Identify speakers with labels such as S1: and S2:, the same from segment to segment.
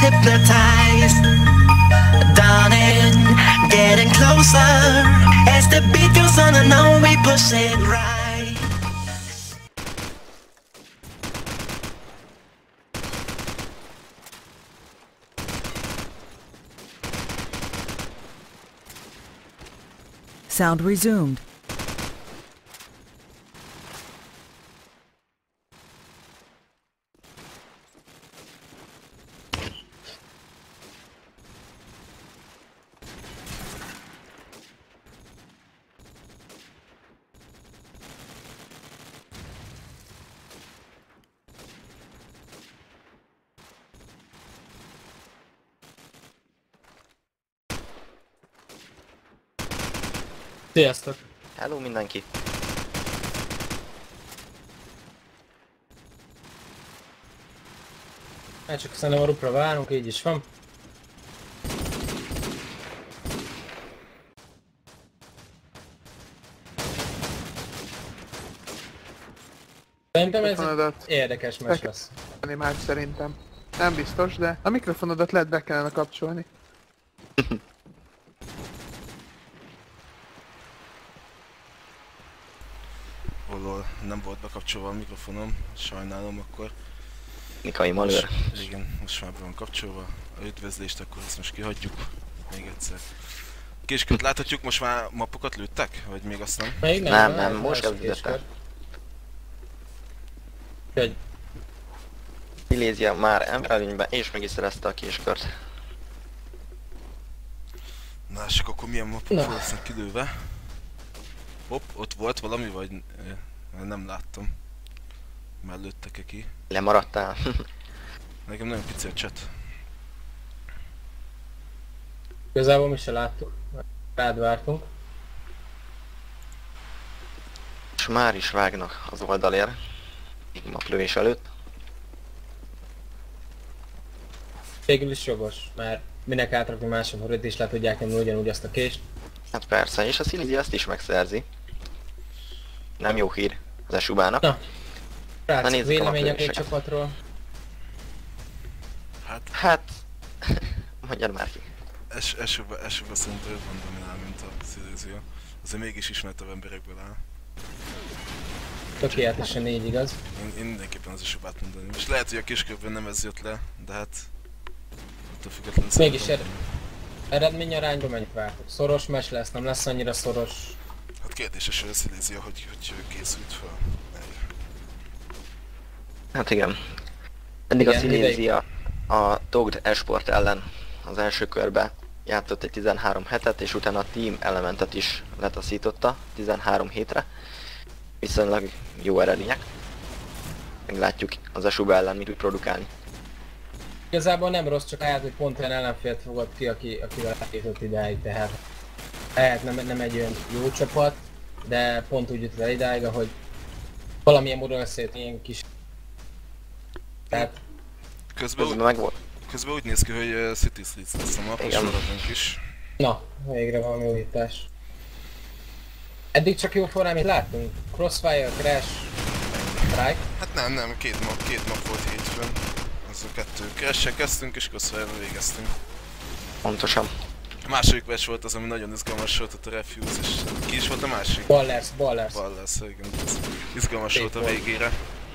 S1: hypnotized. Dawning, getting closer. As the beat goes on and on, we push it right.
S2: Sound resumed.
S3: Sziasztok!
S4: Hello mindenki!
S3: Hát csak szerintem a rupra várunk, így is van. Szerintem ez egy érdekes mes lesz.
S5: Már szerintem. Nem biztos, de a mikrofonodat lehet be kellene kapcsolni.
S6: Holol nem volt bekapcsolva a mikrofonom, sajnálom akkor.
S4: Nikai malőr.
S6: Igen, most már be van kapcsolva. A üdvözlést akkor ezt most kihagyjuk. Még egyszer. Kiskört láthatjuk, most már mappokat lőttek? Vagy még azt nem?
S3: Még
S4: Nem, most kezdődött el.
S3: Úgyhogy
S4: Silésia már emberelőnyben és meg is szerezte a kiskört.
S6: Na, és akkor milyen mappok lesznek kilőve? Hopp, ott volt valami, vagy nem láttam. Már lőttek-e ki?
S4: Lemaradtál?
S6: Nekem nagyon pici a chat.
S3: igazából mi se láttuk. Rád vártunk.
S4: És már is vágnak az oldalért. Maplövés előtt.
S3: Végül is jogos, mert minek átrakni másokra, is le tudják nyomni ugyanúgy azt a kést.
S4: Hát persze, és a Silésia ezt is megszerzi. Nem jó hír az Esubának.
S3: Na, rácok,
S4: nézzük a
S3: vélemény a két
S4: maplövéseket.
S3: csapatról.
S4: Hát... mondjad már ki.
S6: Esőbe szerintem jobb van dominál, mint a Silésia. Azért mégis ismertebb emberekből áll.
S3: Tökéletesen így igaz.
S6: Én mindenképpen az Esubát mondani. Most lehet, hogy a kiskörben nem ez jött le, de hát... attól függetlenül
S3: Mégis
S6: szerintem-
S3: eredményarányban mennyit vártok? Szoros mes lesz, nem lesz annyira szoros.
S6: Hát kérdéses, hogy a Silésia hogy készült fel erre.
S4: Hát igen. Eddig a
S3: Igen,
S4: Silésia a Togd Esport ellen az első körbe játszott egy 13 hetet, és utána a Team Elementet is letaszította 13 hétre. Viszonylag jó eredmények. Meglátjuk az Esuba ellen mit tud produkálni.
S3: Igazából nem rossz, csak lehet, hogy pont olyan ellenfélt fogott ki, akivel eljutott idáig, tehát lehet nem egy olyan jó csapat, de pont úgy jutott el idáig, ahogy valamilyen módon összejött ilyen kis... Tehát
S6: Közben úgy néz ki, hogy City Streets lesz a map, és maradunk is.
S3: na, végre valami újítás. Eddig csak jó forrámit láttunk. Crossfire, Crash, Strike.
S6: Hát nem, két map volt hétfőn. Az a kettő. Crash-sel kezdtünk és Crossfire-vel végeztünk.
S4: Pontosan.
S6: A második match volt az, ami nagyon izgalmas volt, ott a Refuse, és ki is volt a másik?
S3: Ballers.
S6: Ballers, igen. Ez izgalmas volt a végére.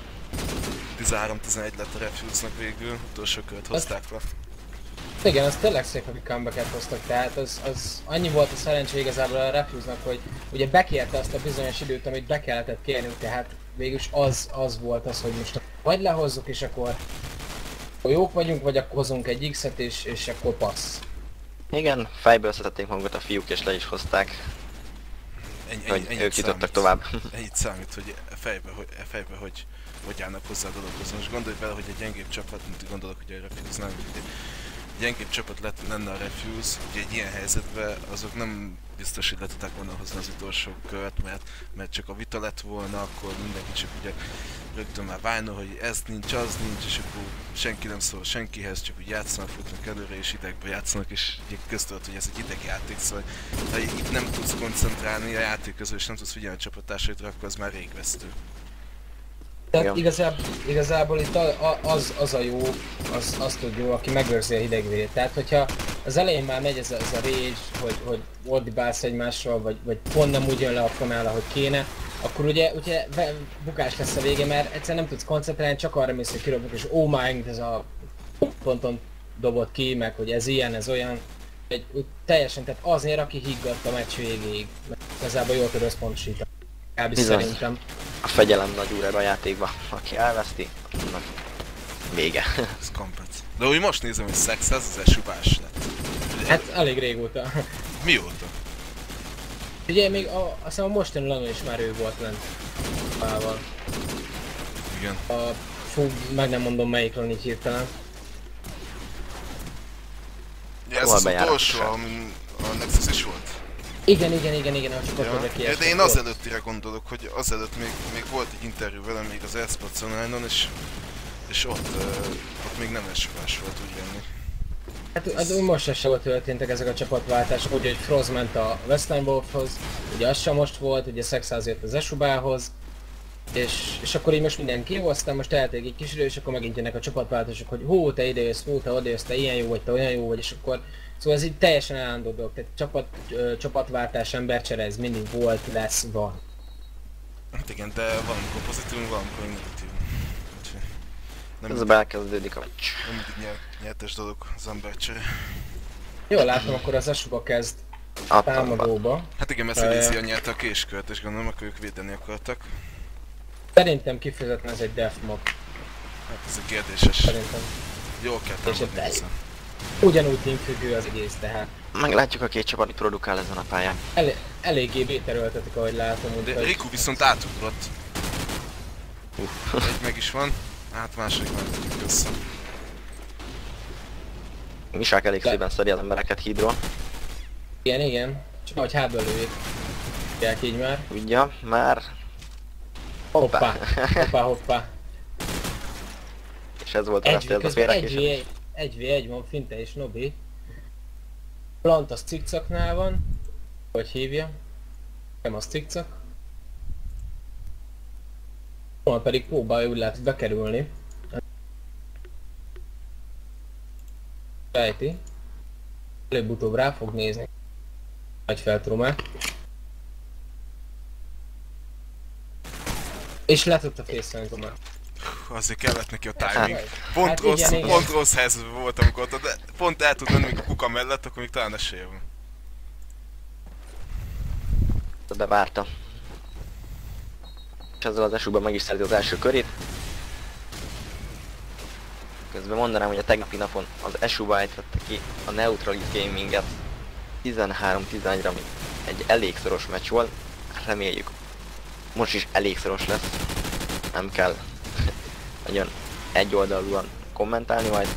S6: 13-11 lett a Refuse-nak végül, utolsó kört hozták le.
S3: Igen, az tényleg szép, hogy comebacket hoztak, tehát az annyi volt a szerencsé igazából a Refuse-nak, hogy ugye bekérte azt a bizonyos időt, amit be kellett kérni, tehát végülis az volt az, hogy most vagy lehozzuk és akkor jók vagyunk, vagy akkor hozunk egy X-et és akkor passz.
S4: Igen, fejből szedték magukat a fiúk és le is hozták. Hogy ők jutottak tovább.
S6: Ennyit számít, hogy fejbe hogy állnak hozzá a dologhoz. Most gondolj bele, hogy egy gyengébb csapat, mint gondolok, hogy a Refuse nem, egy gyengébb csapat lenne a Refuse, ugye egy ilyen helyzetben azok nem biztos, hogy le tudták volna hozni az utolsó kört, mert csak a vita lett volna, akkor mindenki csak ugye rögtön már válna, hogy ez nincs, az nincs, és akkor senki nem szól senkihez, csak úgy játszanak, futnak előre és idegbe játszanak, és ugye köztudott, hogy ez egy idegjáték, szóval ha itt nem tudsz koncentrálni a játék közül, és nem tudsz figyelni a csapattársaidra, akkor az már rég vesztő.
S3: Tehát igazából itt az a jó, az tud jó, aki megőrzi a hidegvérét. Tehát hogyha az elején már megy ez a rage, hogy ordibálsz egymásról, vagy pont nem úgy jön le a fonál, ahogy kéne, akkor ugye bukás lesz a vége, mert egyszerűen nem tudsz koncentrálni, csak arra mész, hogy kirobnak, és oh my, ez a ponton dobott ki, meg hogy ez ilyen, ez olyan. Teljesen, tehát azért, aki higgadt a meccs végéig, mert igazából jól tud összpontosítani. Szerintem.
S4: A fegyelem nagy úr ebbe a játékba. Aki elveszti, annak vége.
S6: Ez komplet. De úgy most nézem, hogy Sex az esubás lett.
S3: Hát elég régóta.
S6: Mióta?
S3: Ugye még azt hiszem a mostani lanon is már ő volt lent. Pával.
S6: Igen.
S3: Fú, meg nem mondom melyik lan így hirtelen.
S6: Ja, ez az utolsó, amin a Nexus is volt?
S3: Igen, a csapatodra
S6: ja, de én azelőttire gondolok, hogy azelőtt még volt egy interjú velem még az Esports Online-on, és ott még nem esuvás volt úgy venni.
S3: Hát most se volt történtek ezek a csapatváltások, ugye hogy Frost ment a Western Wolfhoz, ugye az sem most volt, ugye Sexház jött az Esubához, és akkor így most mindenki jó, aztán most elték egy kis idő, és akkor megint jönnek a csapatváltások, hogy hú, te ide jössz, hú, te oda jössz, te ilyen jó vagy, te olyan jó vagy, és akkor... Szóval ez így teljesen állandó dolog, tehát csapatváltás, embercsere, ez mindig volt, lesz, van.
S6: Hát igen, de valamikor pozitívum, valamikor negatív.
S4: Ez elkezdődik a meccs.
S6: Nem mindig nyertes dolog az embercsere.
S3: Jól látom, akkor az Esuba kezd támadóba.
S6: Hát igen, mert Silesia nyerte a késkört, és gondolom, akkor ők védeni akartak.
S3: Szerintem kifejezetten ez egy defmob.
S6: Hát ez egy kérdéses.
S3: Szerintem.
S6: Jól kell támadni hozzá.
S3: Ugyanúgy teamfüggő az egész, tehát.
S4: Meglátjuk, a két csapat mit produkál ezen a pályán.
S3: Eléggé béteröltetik, ahogy látom.
S6: De Riku viszont átugrott. Egy meg is van. Hát második már tudjuk össze.
S4: Misák elég szépen szedi az embereket hídról.
S3: Igen. Csak ahogy hátba lőjék.Ják így már.
S4: Ugye, már...
S3: Hoppá.
S4: És ez volt a rest, ez a félrekésés.
S3: 1v1 van Finte és Nobi. Plant az cikcaknál van. Hogy hívja. Nem az cikcak. Volna pedig próbálja úgy lehet bekerülni. Fejti. Előbb-utóbb rá fog nézni. Nagy feltrumá. És le tudta fészelni Tomá.
S6: Azért kellett neki a timing. Pont rossz helyzetben volt, amikor ott, de pont el tud menni még a kuka mellett, akkor még talán esélye van.
S4: Bevárta. És ezzel az Esuban meg is szerzi az első körét. Közben mondanám, hogy a tegnapi napon az Esuba ejtette ki a Neutralis Gaminget 13-11-re, ami egy elég szoros meccs volt. Reméljük most is elég szoros lesz. Nem kell nagyon egyoldalúan kommentálni majd.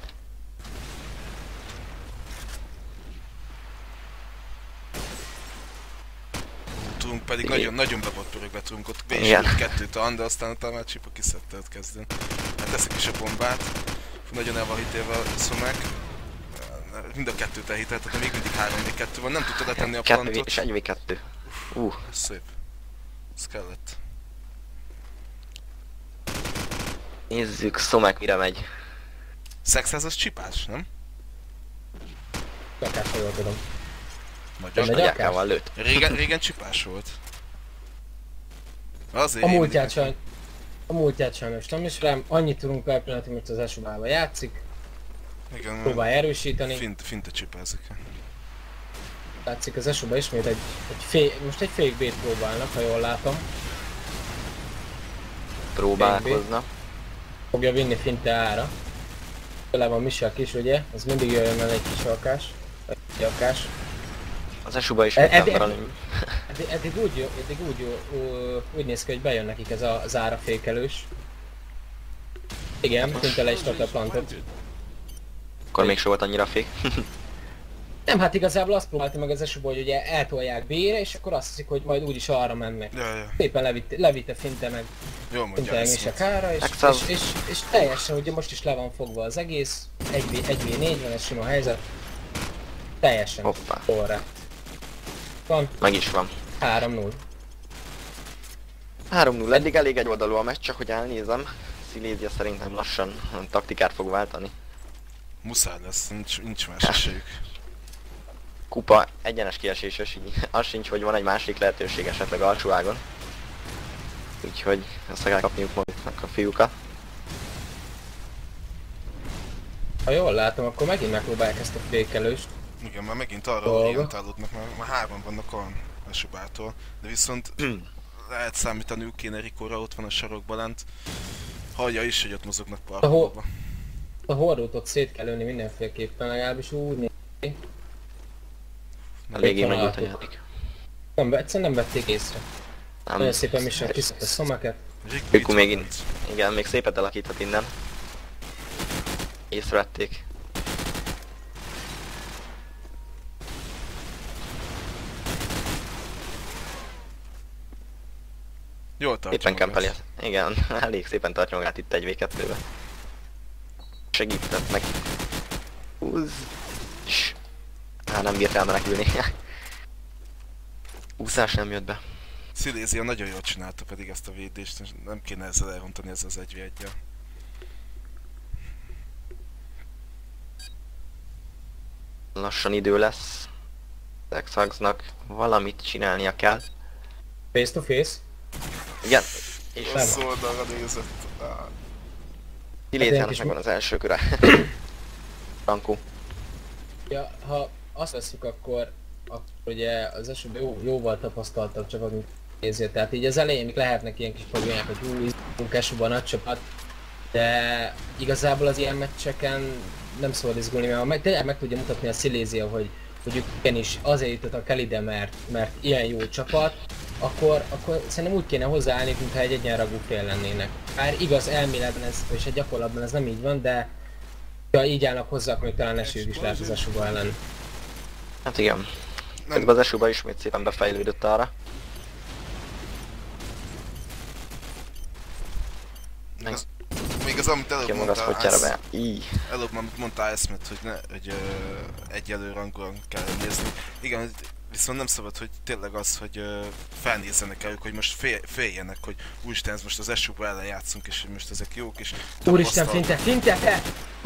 S6: Trunk pedig nagyon be volt pörögve Trunkot, B-sült kettőt a de aztán utána már Csipa kiszedte ott kezdőn. Hát teszik is a bombát. Nagyon el van hitélve a Szomek. Mind a kettőt elhitelt, tehát még mindig 3v2 van, nem tudta letenni a plantot.
S4: És 1v2.
S6: Ez szép. Ez kellett.
S4: Nézzük, Szomek mire megy.
S6: Sexház az csipás, nem?
S3: Akárha jól tudom.
S6: Magyar?
S4: Nagy AK-val lőtt.
S6: Régen csipás volt. Azért
S3: a múltját sajnos nem is rám. Annyit tudunk per pillanat, hogy az Esubába játszik.
S6: Igen,
S3: próbálja erősíteni.
S6: Finte csipázik.
S3: Látszik az Esuba ismét most egy fake B-t próbálnak, ha jól látom.
S4: Próbálkozna.
S3: Fogja vinni Finte ára. Tőle van Misak is, ugye? Az mindig jöjjön el egy kis alkás. Egy alkás.
S4: Az Esuba is megtámbarani.
S3: Eddig úgy néz ki, hogy bejön nekik ez az árafékelős. Igen, Finte le is tartta a plantot.
S4: Akkor még se volt annyira fék.
S3: Nem, hát igazából azt próbálta meg az Esuba, hogy ugye eltolják B-re, és akkor azt hiszik, hogy majd úgyis arra mennek.
S6: Ja.
S3: Szépen levitte Finte meg.
S6: Jól mondja,
S3: és a kára, és teljesen ugye most is le van fogva az egész. 1v4 van, ez sima helyzet. Teljesen korrekt. Van.
S4: Meg is van.
S3: 3-0.
S4: 3-0, eddig elég egy oldalú a meccs, csak hogy elnézem. Silesia szerintem lassan taktikát fog váltani.
S6: Muszáj lesz, nincs más esélyük.
S4: Kupa egyenes kieséses, így az sincs, hogy van egy másik lehetőség esetleg alsó ágon. Úgyhogy össze kell kapniuk maguknak a fiúkat.
S3: Ha jól látom, akkor megint megpróbálják ezt a fékelőst.
S6: Igen, már megint arra
S3: Dolga.
S6: orientálódnak, már hárman vannak a Subától. De viszont lehet számítaniuk kéne Rikóra, ott van a sarokban lent. Hallja is, hogy ott mozognak parkolóba.
S3: A horrótot szét kell lőni mindenféleképpen, legalábbis úgy néz ki.
S4: Eléggé
S3: Itt van
S4: megült a
S3: a-
S4: játék.
S3: Egyszerűen nem vették észre. Nagyon szépen Mission kiszett a szomeket.
S4: Riku még igen, még szépet alakíthat innen. Észrevették.
S6: Jól tartja
S4: Éppen kempeli.
S6: magát.
S4: Igen, elég szépen tartja magát itt egy V2-be. Segített neki. Húz. És... nem bírt elmenekülni. Úszás nem jött be.
S6: Silesia nagyon jól csinálta pedig ezt a védést, és nem kéne ezzel elrontani ezzel az 1v1-jel.
S4: Lassan idő lesz. Texagsnak valamit csinálnia kell.
S3: Face to face.
S4: Igen, és
S6: Rossz oldalra nézett.
S4: Silésiának
S3: kis-
S4: megvan az első köre. Frankó.
S3: Ja, ha azt veszük, akkor ugye az esetben jóval tapasztaltabb csapat, mint Silesia. Tehát így az elején még lehetnek ilyen kis problémák, hogy izgulunk esőben a nagy csapat. De igazából az ilyen meccseken nem szabad izgulni, mert tényleg meg tudja mutatni a Silesia, hogy ők igenis azért jutottak el ide, mert ilyen jó csapat, akkor szerintem úgy kéne hozzáállni, mintha egy egyenragú fél lennének. Bár igaz, elméletben ez, és a gyakorlatban ez nem így van, de ha így állnak hozzá, akkor még talán esélyük is lehet az Asuba ellen.
S4: Hát igen. Közben az Asuba ismét szépen befejlődött arra.
S6: Még az, amit előbb
S4: Ki maga
S6: mondtál,
S4: szpotjára be. Így.
S6: előbb amit mondtál eszmet, hogy egyelő rangon kell nézni. Igen, viszont nem szabad, hogy tényleg az, hogy felnézzenek el ők, hogy most féljenek, hogy úristen, ez most az Asuba ellen játszunk, és hogy most ezek jók, és...
S3: Úristen,
S6: tapasztal-
S3: finte!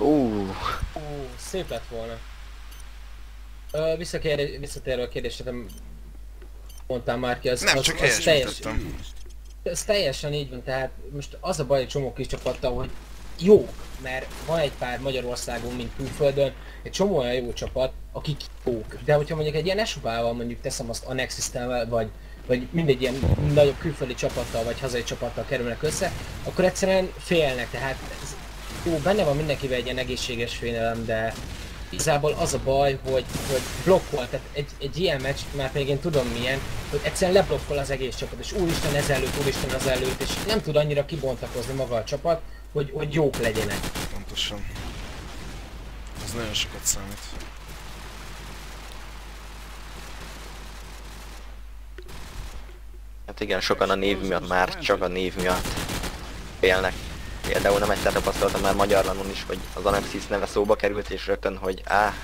S3: Szép lett volna. Visszatérve a kérdésre, mondtál már ki,
S6: Nem, csak helyesítettem.
S3: Ez teljesen így van, tehát most az a baj egy csomó kis csapattal, hogy jók, mert van egy pár Magyarországon, mint külföldön, egy csomó olyan jó csapat, akik jók. De hogyha mondjuk egy ilyen Asubával mondjuk teszem azt a Nexus-tel, vagy mindegy ilyen nagyobb külföldi csapattal, vagy hazai csapattal kerülnek össze, akkor egyszerűen félnek, tehát ez, jó, benne van mindenkivel egy ilyen egészséges félelem, de igazából az a baj, hogy blokkol, tehát egy ilyen meccs, már még én tudom milyen, hogy egyszerűen leblokkol az egész csapat, és úristen ez előtt, úristen az előtt, és nem tud annyira kibontakozni maga a csapat, hogy jók legyenek.
S6: Pontosan. Ez nagyon sokat számít.
S4: Hát igen, sokan a név miatt már csak a név miatt félnek. Például nem egyszer tapasztaltam már Magyarlanon is, hogy az Anexis neve szóba került, és rögtön, hogy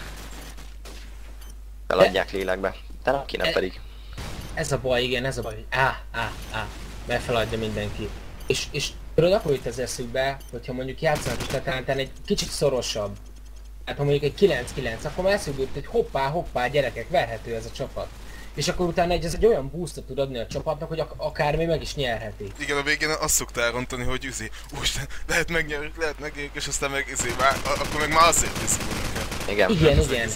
S4: feladják lélekbe. De nem kéne pedig.
S3: Ez a baj, igen, ez a baj, hogy mert feladja mindenki. És tudod, akkor jut az eszükbe, hogyha mondjuk játszanak is talán egy kicsit szorosabb. Hát ha mondjuk egy 9-9, akkor már eszükbe jut, hogy hoppá, gyerekek, verhető ez a csapat. És akkor utána ez egy olyan boostot tud adni a csapatnak, hogy akármi meg is nyerheti.
S6: Igen, a végén azt szokta elrontani, hogy úristen, lehet megnyerjük, és aztán meg akkor meg már azért izgulnak el.
S4: Igen.
S3: Igen.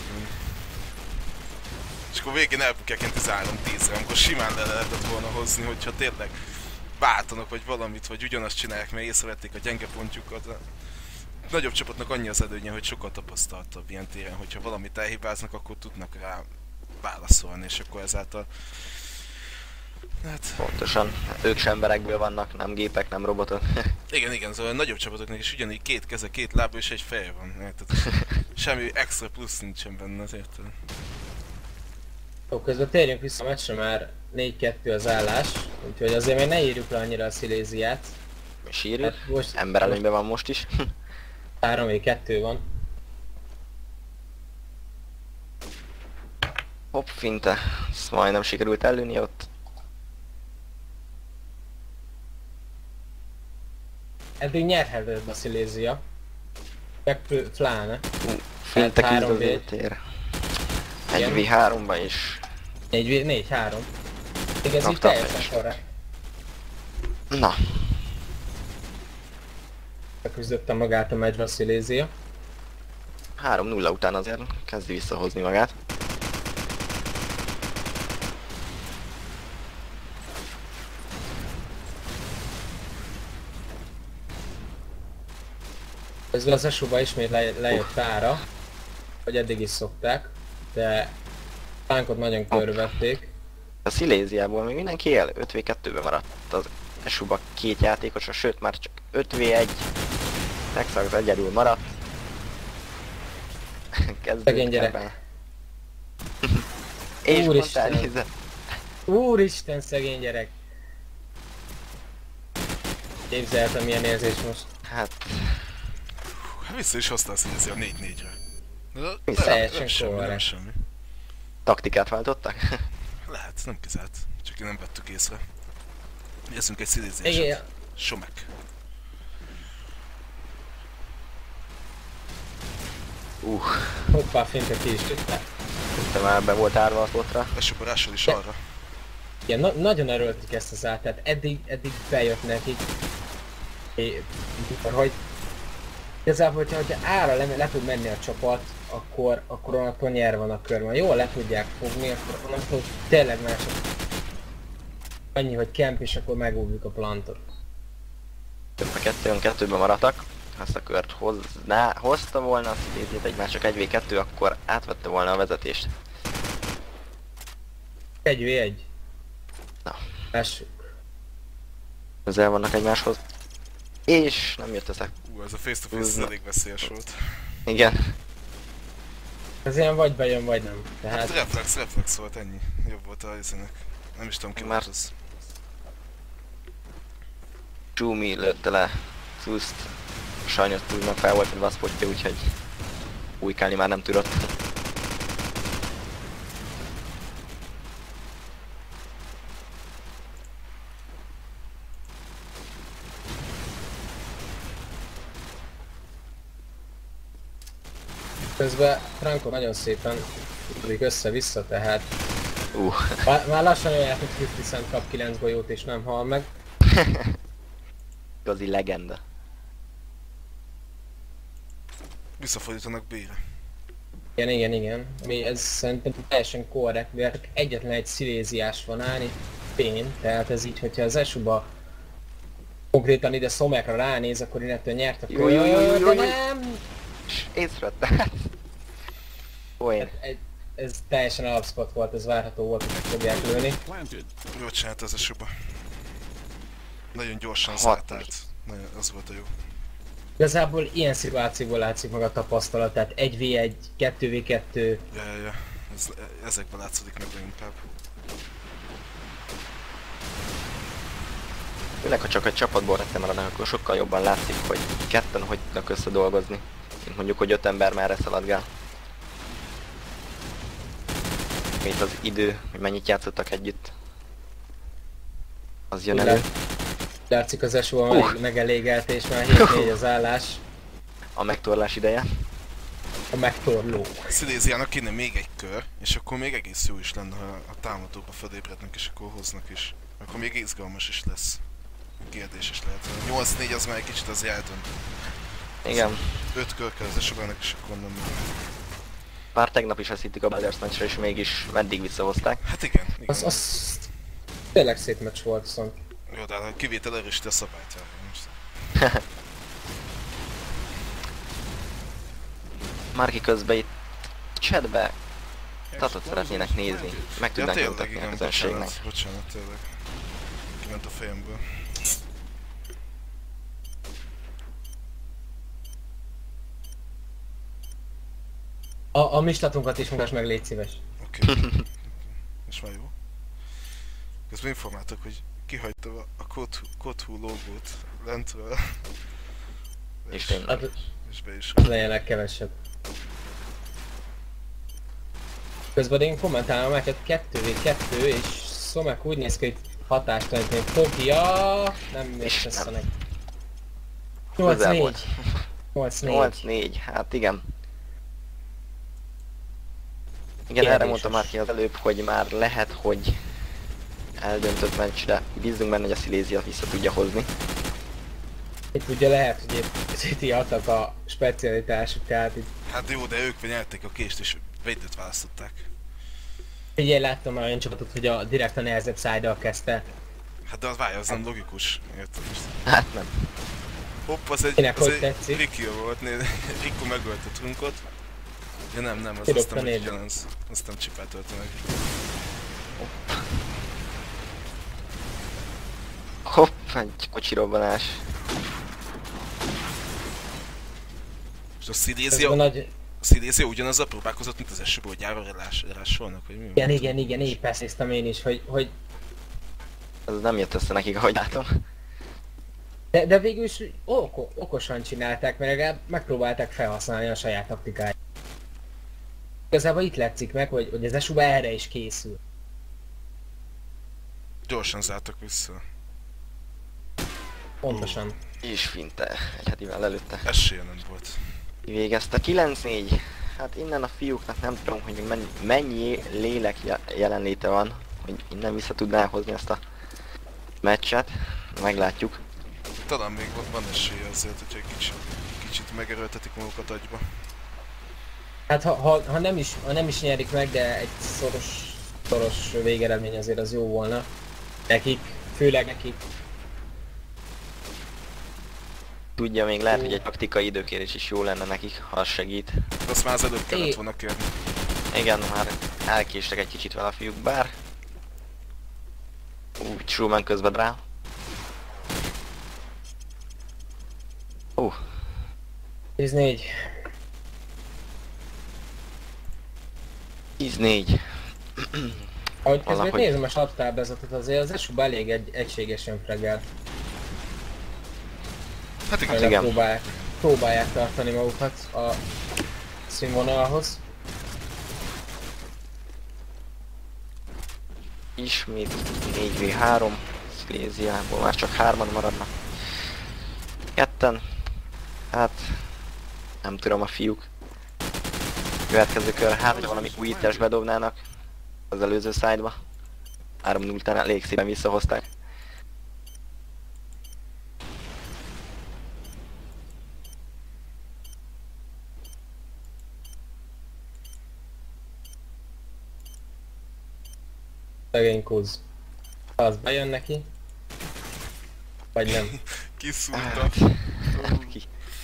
S6: És akkor végén elbukják ilyen 13-10-re, amikor simán le lehetett volna hozni, hogyha tényleg váltanak vagy valamit, vagy ugyanazt csinálják, mert észrevették a gyenge pontjukat. A nagyobb csapatnak annyi az előnye, hogy sokkal tapasztaltabb ilyen téren, hogyha valamit elhibáznak, akkor tudnak rá válaszolni, és akkor ezáltal... Hát...
S4: Pontosan. Ők sem emberekből vannak, nem gépek, nem robotok.
S6: Igen, szóval a nagyobb csapatoknak is ugyanígy 2 keze, 2 lába és egy feje van, érted? Semmi extra plusz nincsen benne, érted?
S3: Jó, közben térjünk vissza a meccsre, már 4-2 az állás, úgyhogy azért még ne írjuk le annyira a Silésiát.
S4: És írjuk.
S3: Hát most-
S4: Emberelőnyben van most is.
S3: 3-2 van.
S4: Hopp, finte. Ezt majdnem sikerült ellőni ott.
S3: eddig nyerhetett a Silésia. Meg pláne.
S4: Finte
S3: Hát 3v1.
S4: küzdőtér. 1v3-ba is.
S3: 4-3. Még ez így
S4: Raktam
S3: teljesen
S4: is.
S3: korrekt.
S4: Na,
S3: Beküzdötte magát a meccsbe a Silésia.
S4: 3-0 után azért kezdi visszahozni magát.
S3: Közben az Esuba ismét lejött ára, hogy eddig is szokták, de tánkot nagyon körülvették.
S4: A Sziléziából még mindenki él, 5v2-ben maradt az Esuba két játékosa, sőt már csak 5v1. Texas egyedül maradt.
S3: Szegény gyerek.
S4: Kezdődőben. És
S3: Úristen.
S4: mondtál, nézd.
S3: Úristen, szegény gyerek! Képzeltem milyen érzés most.
S4: Hát,
S6: Hát vissza is hozta a Silésia 4-4-re.
S4: Vissza.
S3: Teljesen
S6: semmi, nem
S3: korrekt.
S6: semmi.
S4: taktikát váltottak?
S6: Lehet, nem kizárt. Csak nem vettük észre. Eszünk egy
S3: Igen.
S6: Siléziásat. Somek.
S3: Hoppá, finte ki is tudták.
S4: Te már be volt árva a spotra.
S6: Esoparásol is arra.
S3: Igen, nagyon erőltik ezt az át, tehát eddig bejött nekik. Hogy igazából, hogyha ára le tud menni a csapat, akkor onnantól nyer van a körben. Jól le tudják fogni, akkor onnantól tényleg mások. Annyi, hogy camp és akkor megúvjuk a plantot.
S4: A 2-2-ben maradtak. Ha ezt a kört hozta volna a Sziléziát egymás csak 1v2, akkor átvette volna a vezetést.
S3: 1v1.
S4: Na.
S3: Lássuk.
S4: Közel vannak egymáshoz. És nem jött össze.
S6: Ez a face-to-face ez elég veszélyes volt.
S4: Igen.
S3: Ez ilyen vagy bejön, vagy nem.
S6: Hát
S3: Tehát
S6: reflex volt, ennyi. Jobb volt a izenek. Nem is tudom ki
S4: Már-
S6: volt az.
S4: Csúmi lőtte le Szuszt. Sajnos Szúznak fel volt a spotja, úgyhogy újkálni már nem tudott.
S3: közben Franco nagyon szépen tudik össze-vissza, tehát
S4: Uh,
S3: már lassan olyan járt, hogy 50 Cent kap 9 golyót és nem hal meg.
S4: igazi legenda.
S6: Visszafordítanak B-re.
S3: Igen. Ez szerintem teljesen korrekt, mert egyetlen egy sziléziás van állni, Pén, tehát ez így, hogyha az Esuba konkrétan ide Szomekra ránéz, akkor innentől nyert a
S4: Jó, jó, jó, jó, jó,
S3: de
S4: jó.
S3: nem!
S4: És észrevette. Olyan.
S3: Ez teljesen alapspot volt, ez várható volt, hogy meg fogják lőni.
S6: Jól csinálta az a suba. Nagyon gyorsan
S4: Hat.
S6: szállt át. Nagyon, az volt a jó.
S3: Igazából ilyen szituációból látszik meg a tapasztalat, tehát 1v1, 2v2,
S6: Ja. Ezekben látszódik meg leginkább.
S4: Főleg, ha csak egy csapatból rettem maradnak, akkor sokkal jobban látszik, hogy ketten hogy tudnak összedolgozni. Mint mondjuk, hogy 5 ember merre szaladgál. Mint az idő, hogy mennyit játszottak együtt. Az jön elő.
S3: látszik az Esuba megelégelt és már 7-4 az állás,
S4: A megtorlás ideje.
S3: a megtorló.
S6: Sziléziának kéne még egy kör, és akkor még egész jó is lenne, ha a támadók fölébrednek és akkor hoznak is. Akkor még izgalmas is lesz. Kérdés is lehet. 8-4 az már egy kicsit az eltönt.
S4: Igen.
S6: 5 kör kell az Esubának és akkor nem.
S4: Bár tegnap is veszítik a Brothers meccsre, és mégis meddig visszahozták.
S6: Hát igen.
S3: Az tényleg szép meccs volt viszont.
S6: Jó, de a kivétel erősíti a szabályt. Most.
S4: Márki közben itt chatbe tatot szeretnének nézni. Meg
S6: Ja,
S4: tudnánk
S6: tényleg,
S4: mutatni a
S6: igen,
S4: közönségnek.
S6: bocsánat, tényleg. Kiment a fejemből.
S3: A mislatunkat is mutasd meg, légy szíves.
S6: Oké. Most már jó. Közben informáltak, hogy kihagyta a Kothú logót lentről.
S4: És tényleg.
S3: Hát
S6: És be is.
S3: az legyen legkevesebb. Közben én kommentálom a meccset 2v2 és Szomek úgy néz ki, hogy hatástalanítani fogja. Nem
S4: És
S3: jött össze
S4: nem.
S3: neki.
S4: Közel
S3: 8-4.
S4: volt.
S3: 8-4.
S4: 8-4, hát igen. Igen, erre
S3: Kérdéses.
S4: mondtam már ki az előbb, hogy már lehet, hogy eldöntött meccsre. Bízunk benne, hogy a Silesia vissza tudja hozni.
S3: Itt ugye lehet, hogy itt City adtak a specialitásuk, tehát itt
S6: Hát jó, de ők nyerték a kést és védőt választották.
S3: figyelj, láttam már olyan csapatot, hogy direkt a nehezebb side-dal kezdte.
S6: Hát de az várja, az nem logikus. Érted most?
S4: Hát nem.
S6: Hopp, az egy,
S3: Kinek
S6: az
S3: hogy
S6: egy
S3: tetszik?
S6: Rikio volt, Riku megölt a trunkot. Ja nem, az
S3: Kidobta
S6: aztán hogy
S3: négybe.
S6: ugyanaz. Aztán csipát ölte meg.
S4: Hopp, egy kocsirobbanás.
S6: És a
S3: Ez a nagy...
S6: Silesia ugyanazzal próbálkozott, mint az esőből, hogy gyára rásolnak, vagy mi?
S3: Igen, épp ezt néztem én is, hogy
S4: Ez nem jött össze nekik, ahogy látom.
S3: de végül is okosan csinálták, mert legalább megpróbálták felhasználni a saját taktikáját. Igazából itt látszik meg, hogy az Esuba erre is készül.
S6: Gyorsan zártak vissza.
S3: Pontosan.
S4: És finte egy hetivel előtte.
S6: Esélye nem volt.
S4: Végezte 9-4. Hát innen a fiúknak nem tudom, hogy még mennyi lélek jelenléte van, hogy innen vissza tudná hozni ezt a meccset. Meglátjuk.
S6: Talán még van esélye azért, hogyha egy kicsit megerőltetik magukat agyba.
S3: Hát ha nem is nyerik meg, de egy szoros végeredmény azért az jó volna. Nekik, főleg nekik.
S4: Tudja, még lehet, hogy egy taktikai időkérés is jó lenne nekik, ha az segít.
S6: Azt már az előbb kellett volna kérni.
S4: Igen, már elkéstek egy kicsit vele a fiúk, bár... Truman közben rá.
S3: 14.
S4: 10-4.
S3: Ahogy közben
S4: Valahogy.
S3: nézem a sattáblázatot, azért az Esuba elég egységesen fregel.
S6: Hát igen,
S4: Igen.
S3: Próbálják tartani magukat a színvonalhoz.
S4: Ismét 4v3. Silésiából már csak 3-an maradnak. Ketten. Hát... Nem tudom, a fiúk. Következő kör, hát hogy valami újítást bedobnának az előző side-ba. 3-0 után elég szépen visszahozták.
S3: Szegény Kuz. Az bejön neki. Vagy nem.
S6: kiszúrta.
S4: Hát, ki?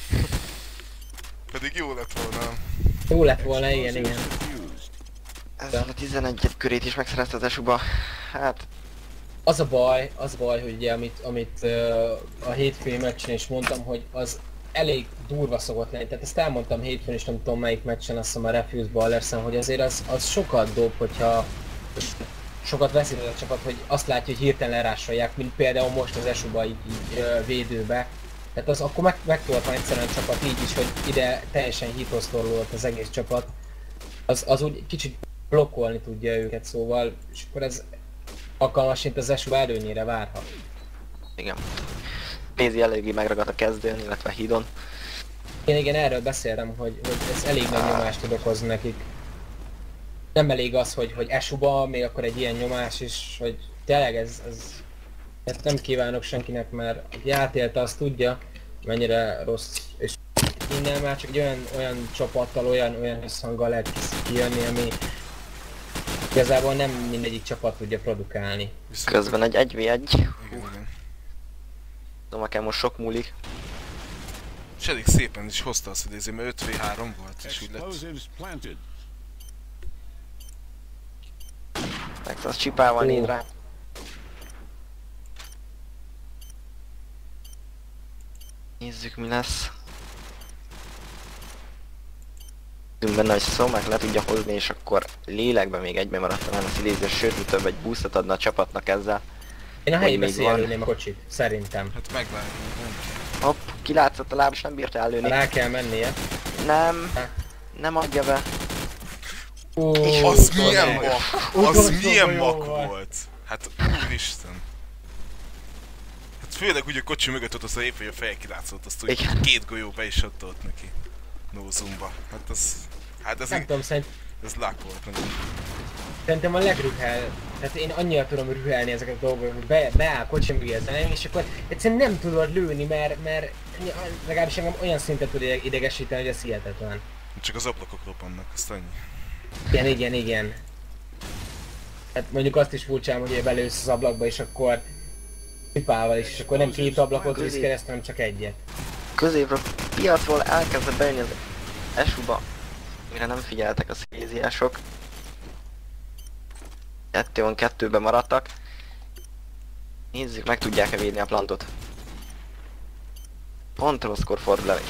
S6: Pedig jó lett volna.
S3: Jó lett volna, igen.
S4: Ezzel a 11 körét is megszerezte az Esuba. Hát,
S3: Az a baj, hogy ugye amit a hétfői meccsen is mondtam, hogy az elég durva szokott lenni. Tehát ezt elmondtam hétfőn is, nem tudom melyik meccsen, azt hiszem a Refuse Ballersen, hogy azért az sokat dob, hogyha sokat veszít az a csapat, hogy azt látja, hogy hirtelen lerásolják, mint például most az Esuba így védőbe. Tehát az akkor megtoltam egyszerűen a csapat így is, hogy ide teljesen hitosztorlódott az egész csapat. Az úgy kicsit blokkolni tudja őket, szóval, és akkor ez alkalmasint az Esuba előnyére várhat.
S4: igen. Pézi eléggé megragadt a kezdőn, illetve hídon.
S3: Igen, erről beszéltem, hogy ez elég nagy nyomást tud okozni nekik. Nem elég az, hogy Esuba, még akkor egy ilyen nyomás is, hogy tényleg ezt nem kívánok senkinek, mert aki átélte, azt tudja, mennyire rossz, és innen már csak egy olyan csapattal, olyan összhanggal lehet kijönni, ami igazából nem mindegyik csapat tudja produkálni.
S6: Viszont
S4: Közben egy 1v1.
S6: Igen.
S4: Tudom, nekem most sok múlik.
S6: És elég szépen is hozta a Silesia, mert 5v3 volt, és úgy lett.
S2: Explosives planted.
S4: Meg az csipával néz rá. Nézzük, mi lesz. Bízunk benne, hogy Szomák le tudja hozni, és akkor lélekben még egyben maradt talán a Silesia, sőt, mi több egy boostot adna a csapatnak ezzel.
S3: Én a
S4: Hogy
S3: helyébe
S4: még van.
S3: szélülném a kocsit, szerintem.
S6: Hát megvárjuk, nem?
S4: Hopp, kilátszott a láb, és nem bírta előni.
S3: Rá kell mennie.
S4: Nem adja be.
S6: Az milyen
S3: utolsó
S6: mak! Az
S3: utolsó
S6: milyen
S3: jó
S6: mak
S3: volt.
S6: volt! Hát úristen! Hát Főleg úgy a kocsi mögött ott az épp, hogy a feje kilátszott, azt hogy
S4: Igen.
S6: 2 golyó be is adott neki. No zoomba. Hát ez
S3: Nem tudom,
S6: ez luck volt nagyon.
S3: szerintem a legrühel. Tehát én annyira tudom rühelni ezeket a dolgokat, hogy beáll kocsi mögé az elején, és akkor egyszerűen nem tudod lőni, mert legalábbis engem olyan szinten tud idegesíteni, hogy ez hihetetlen.
S6: Csak az ablakok robbannak, azt annyi.
S3: Igen. Hát mondjuk azt is furcsán, hogy belősz az ablakba, és akkor pipával is, és akkor nem 2 ablakot visz keresztül, hanem csak egyet.
S4: Középről piacról elkezdett bejönni az ESU-ba, mire nem figyeltek a széziások. 2-on-2-ben maradtak. Nézzük, meg tudják-e védni a plantot. Pont rosszkor fordul el is.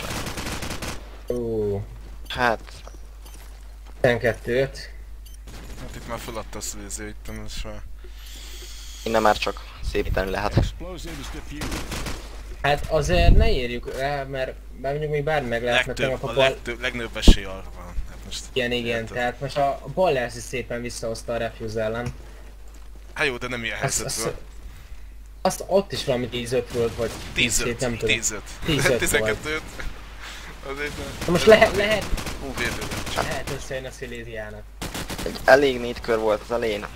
S4: Hát...
S3: 12-5.
S6: Hát itt már feladta a szüléző, itt most már...
S4: Innen már csak szépíteni lehet.
S3: Hát azért ne érjük rá, mert mondjuk még bármi meg lehet, mert tegnap
S6: legnagyobb esély arra van. Hát most
S3: igen, tehát most a Ballers is szépen visszahozta a Refuse ellen.
S6: Hát jó, de nem ilyen helyzetből.
S3: Azt ott is valami 10-5 volt, vagy 10-5, nem tudom.
S6: 10-5.
S3: 12-5.
S6: Azért nem.
S3: Na most lehet
S6: védőben.
S3: lehet összejön a Sziléziának.
S4: Egy elég négy kör volt az elején.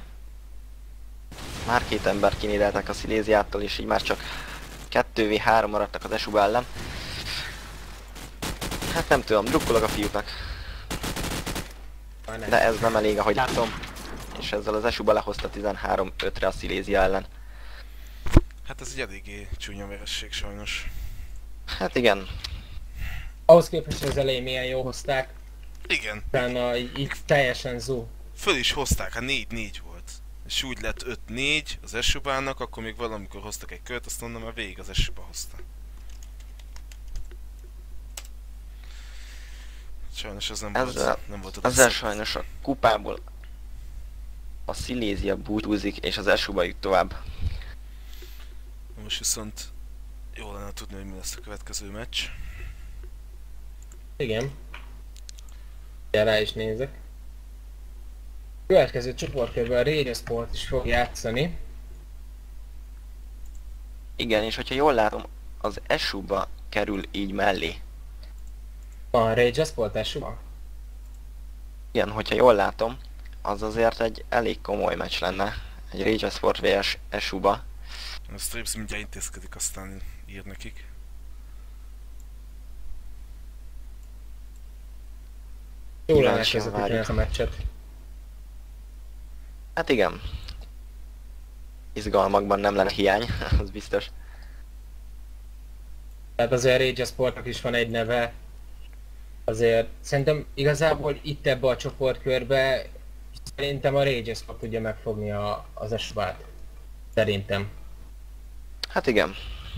S4: Már 2 ember kinédeltek a Sziléziától, és így már csak 2v3 maradtak az ESU ellen. Hát nem tudom, drukkolok a fiúknak. De ez nem elég, ahogy látom. És ezzel az ESU-ba lehozta 13-5-re a Szilézia ellen.
S6: Hát ez egy eléggé csúnya veresség sajnos.
S4: Hát igen.
S3: Ahhoz képest, hogy az elején milyen jó hozták.
S6: Igen.
S3: Utána így teljesen zú.
S6: Föl is hozták, hát 4-4 volt. És úgy lett 5-4 az ESU-bának, akkor még valamikor hoztak egy kört, azt mondom, már végig az ESU-ba hozta. Sajnos ez nem volt a
S4: ezzel sajnos a kupából a Szilézia búcsúzik, és az ESU-ba jut tovább.
S6: Most viszont jó lenne tudni, hogy mi lesz a következő meccs.
S3: Igen. Rá is nézek. Következő csoportkörben a Rage Sport is fog játszani.
S4: Igen, és hogyha jól látom, az ESU-ba kerül így mellé.
S3: A Rage Sport ESU-ba?
S4: Igen, hogyha jól látom, az azért egy elég komoly meccs lenne. Egy Rage Sport vs ESU-ba.
S6: A Stripes mindjárt intézkedik, aztán ír nekik.
S3: Jól lenne közvetíteni ezt a meccset.
S4: Hát igen. Izgalmakban nem lenne hiány, az biztos.
S3: Tehát azért a Rage Sportnak is van egy neve. Azért szerintem igazából itt ebbe a csoportkörbe szerintem a Rage Sport tudja megfogni az ESU-t. Szerintem.
S4: Hát igen.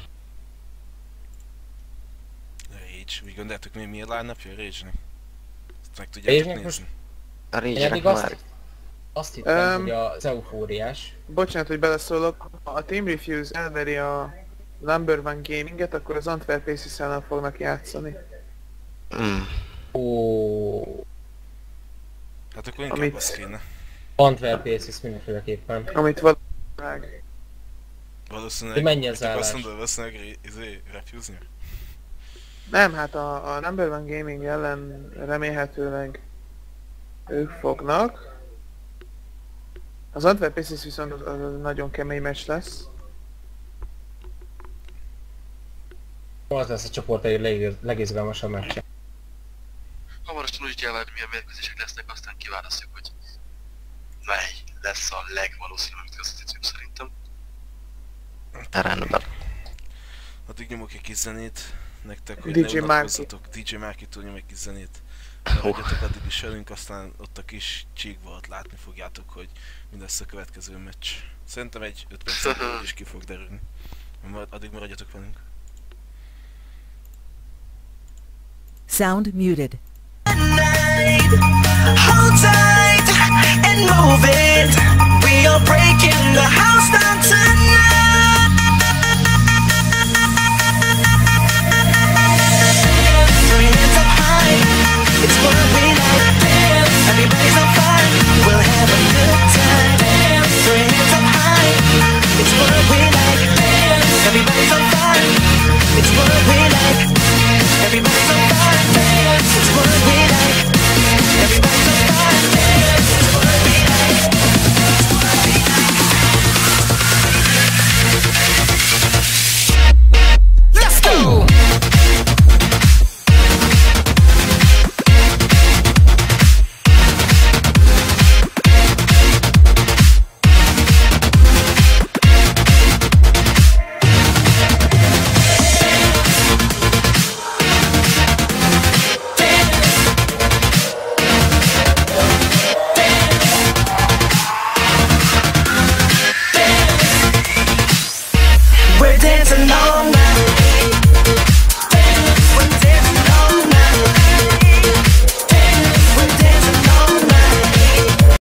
S6: Rage, úgy gondoljátok mi a line-upja a Rage-nek? Ezt meg tudjátok nézni?
S3: Most...
S4: A Rage-nek már...
S3: Azt hittem, hogy az eufóriás.
S5: Bocsánat, hogy beleszólok. Ha a Team Refuse elveri a Number One Gaminget, akkor az Antwerp Aces ellen fognak játszani.
S6: Hát akkor inkább az kéne.
S3: Antwerp Aces mindenféleképpen.
S5: Amit valószínűleg...
S6: Valószínűleg...
S3: Mennyi az állás?
S6: Azt mondod, valószínűleg refuse-ni?
S5: Nem, hát a Number One Gaming ellen remélhetőleg ők fognak. Az Antwerp Aces viszont az nagyon kemény meccs lesz.
S3: Az lesz a csoport egy legizgalmasabb meccs.
S2: Hamarosan úgy kell várni, milyen mérkőzések lesznek, aztán kiválasztjuk, hogy mely lesz a legvalószínűbb közvetítőnk szerintem.
S4: Rendben.
S6: Addig nyomok egy kis zenét nektek, hogy
S5: DJ
S6: ne
S5: Marky.
S6: DJ Marky-tól nyom egy kis zenét. Maradjatok addig is velünk, aztán ott a kis csíkba ott látni fogjátok, hogy mi lesz a következő meccs. Szerintem egy 5 percet is ki fog derülni. Addig maradjatok velünk.
S7: Sound muted.
S1: Hold tight and move it. We are breaking the house down tonight. Three hands up high, it's what we like. Everybody's on fire, we'll have a good time. Three hands up high, it's what we like. Everybody's on fire, it's what we like. Everybody's on fire, it's what we